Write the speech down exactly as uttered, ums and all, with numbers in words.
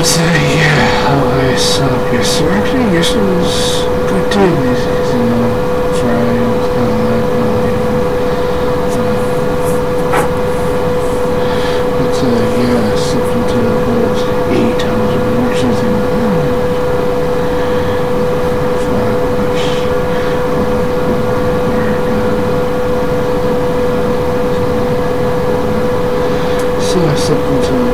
So yeah, okay, so yes, so actually yesterday was a good day, you know, Friday was kind of like, uh, but uh, yeah, I slept until about eight hours or something. Five hours. So I slept until